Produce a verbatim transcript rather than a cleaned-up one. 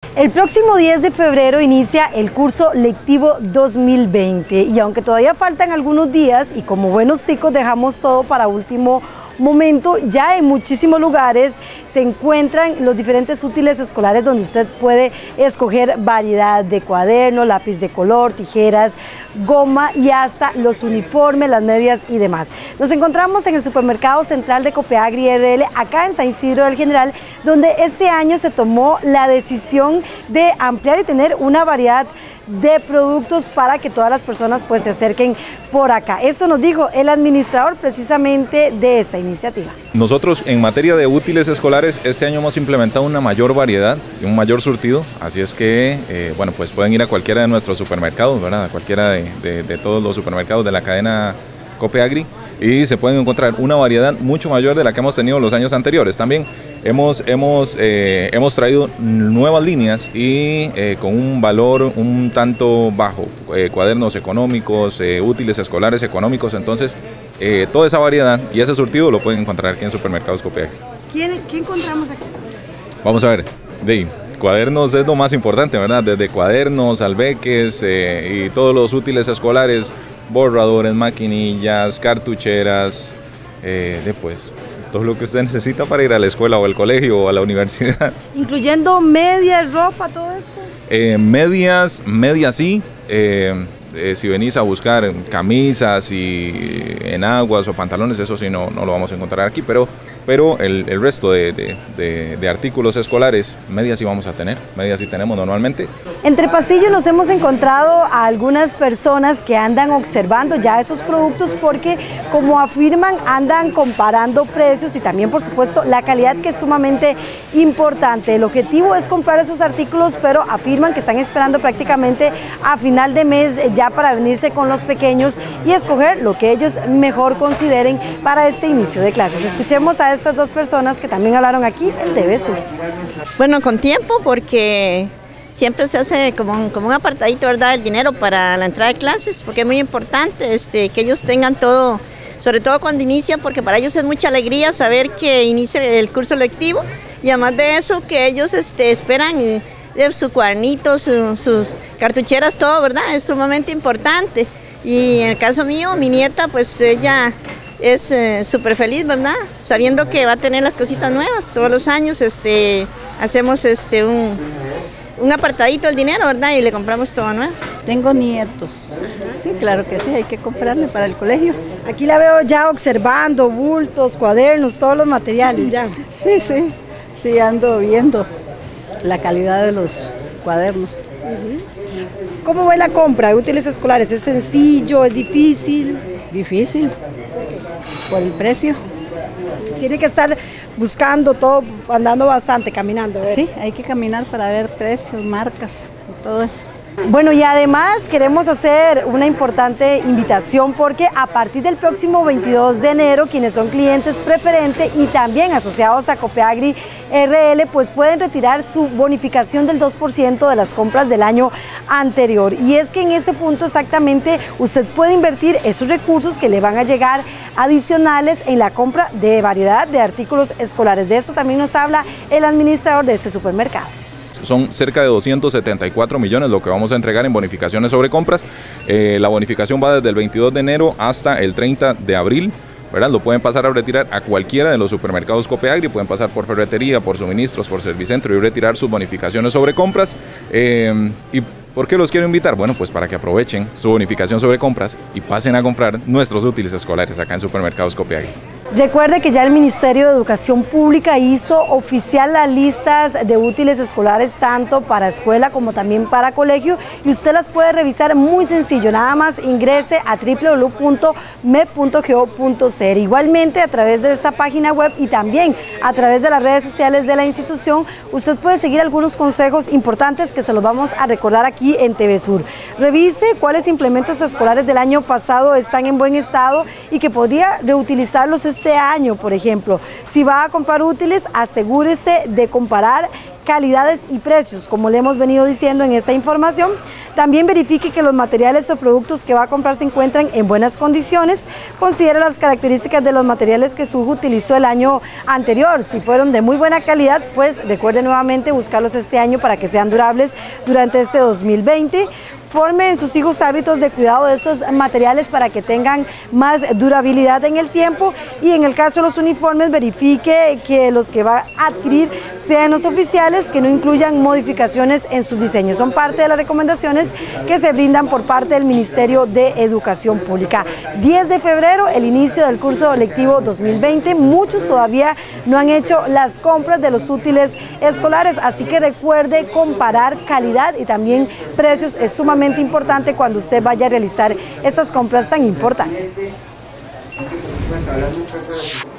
El próximo diez de febrero inicia el curso lectivo dos mil veinte y aunque todavía faltan algunos días y como buenos chicos dejamos todo para último momento, ya en muchísimos lugares se encuentran los diferentes útiles escolares donde usted puede escoger variedad de cuadernos, lápiz de color, tijeras, goma y hasta los uniformes, las medias y demás. Nos encontramos en el Supermercado Central de Copeagri R L, acá en San Isidro del General, donde este año se tomó la decisión de ampliar y tener una variedad de productos para que todas las personas pues se acerquen por acá. Esto nos dijo el administrador precisamente de esta iniciativa. Nosotros en materia de útiles escolares este año hemos implementado una mayor variedad y un mayor surtido, así es que eh, bueno, pues pueden ir a cualquiera de nuestros supermercados, ¿verdad? A cualquiera de, de, de todos los supermercados de la cadena Copeagri y se pueden encontrar una variedad mucho mayor de la que hemos tenido los años anteriores. También hemos, hemos, eh, hemos traído nuevas líneas y eh, con un valor un tanto bajo, eh, cuadernos económicos, eh, útiles escolares económicos, entonces eh, toda esa variedad y ese surtido lo pueden encontrar aquí en Supermercados Copeagri. ¿Quién, ¿Qué encontramos aquí? Vamos a ver, de cuadernos es lo más importante, ¿verdad? Desde cuadernos, albeques eh, y todos los útiles escolares, borradores, maquinillas, cartucheras, eh, después todo lo que usted necesita para ir a la escuela o al colegio o a la universidad. Incluyendo medias, ropa, todo esto. Eh, medias, medias sí, eh, eh, si venís a buscar camisas y enaguas o pantalones, eso sí no, no lo vamos a encontrar aquí, pero pero el, el resto de, de, de, de artículos escolares, medias sí vamos a tener, medias sí tenemos normalmente. Entre pasillos nos hemos encontrado a algunas personas que andan observando ya esos productos porque, como afirman, andan comparando precios y también, por supuesto, la calidad, que es sumamente importante. El objetivo es comprar esos artículos, pero afirman que están esperando prácticamente a final de mes ya para venirse con los pequeños y escoger lo que ellos mejor consideren para este inicio de clases. Escuchemos a estas dos personas que también hablaron aquí en T V Sur. Bueno, con tiempo, porque siempre se hace como un, como un apartadito, ¿verdad?, el dinero para la entrada de clases, porque es muy importante este, que ellos tengan todo, sobre todo cuando inicia, porque para ellos es mucha alegría saber que inicia el curso lectivo y además de eso que ellos este, esperan eh, su cuadernito, su, sus cartucheras, todo, ¿verdad? Es sumamente importante. Y en el caso mío, mi nieta, pues ella es eh, súper feliz, ¿verdad? Sabiendo que va a tener las cositas nuevas todos los años. Este, hacemos este, un, un apartadito del dinero, ¿verdad? Y le compramos todo nuevo. Tengo nietos. Sí, claro que sí, hay que comprarle para el colegio. Aquí la veo ya observando bultos, cuadernos, todos los materiales ya. Sí, sí, sí, ando viendo la calidad de los cuadernos. Uh-huh. ¿Cómo ve la compra de útiles escolares? ¿Es sencillo? ¿Es difícil? Difícil, por el precio. Tiene que estar buscando todo, andando bastante, caminando, ¿verdad? Sí, hay que caminar para ver precios, marcas, todo eso. Bueno, y además queremos hacer una importante invitación porque a partir del próximo veintidós de enero, quienes son clientes preferentes y también asociados a Copeagri R L, pues pueden retirar su bonificación del dos por ciento de las compras del año anterior. Y es que en ese punto exactamente usted puede invertir esos recursos que le van a llegar adicionales en la compra de variedad de artículos escolares. De eso también nos habla el administrador de este supermercado. Son cerca de doscientos setenta y cuatro millones lo que vamos a entregar en bonificaciones sobre compras. Eh, la bonificación va desde el veintidós de enero hasta el treinta de abril, ¿verdad? Lo pueden pasar a retirar a cualquiera de los supermercados Copeagri, pueden pasar por ferretería, por suministros, por servicentro y retirar sus bonificaciones sobre compras. Eh, y ¿por qué los quiero invitar? Bueno, pues para que aprovechen su bonificación sobre compras y pasen a comprar nuestros útiles escolares acá en Supermercados Copeagri. Recuerde que ya el Ministerio de Educación Pública hizo oficial las listas de útiles escolares tanto para escuela como también para colegio y usted las puede revisar muy sencillo, nada más ingrese a w w w punto m e p punto go punto c r. Igualmente a través de esta página web y también a través de las redes sociales de la institución usted puede seguir algunos consejos importantes que se los vamos a recordar aquí en T V Sur. Revise cuáles implementos escolares del año pasado están en buen estado y que podría reutilizarlos este año, por ejemplo. Si va a comprar útiles, asegúrese de comparar calidades y precios, como le hemos venido diciendo en esta información. También verifique que los materiales o productos que va a comprar se encuentran en buenas condiciones. Considere las características de los materiales que su hijo utilizó el año anterior. Si fueron de muy buena calidad, pues recuerde nuevamente buscarlos este año para que sean durables durante este dos mil veinte. Forme en sus hijos hábitos de cuidado de estos materiales para que tengan más durabilidad en el tiempo, y en el caso de los uniformes verifique que los que va a adquirir sean los oficiales, que no incluyan modificaciones en sus diseños. Son parte de las recomendaciones que se brindan por parte del Ministerio de Educación Pública. diez de febrero, el inicio del curso lectivo dos mil veinte. Muchos todavía no han hecho las compras de los útiles escolares, así que recuerde comparar calidad y también precios. Es sumamente importante cuando usted vaya a realizar estas compras tan importantes.